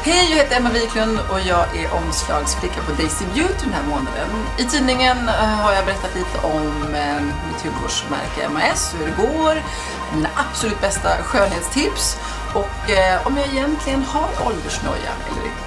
Hej, jag heter Emma Wiklund och jag är omslagsflicka på Daisy Beauty den här månaden. I tidningen har jag berättat lite om mitt hudvårdsmärke MAS, hur det går, mina absolut bästa skönhetstips och om jag egentligen har åldersnoja eller inte.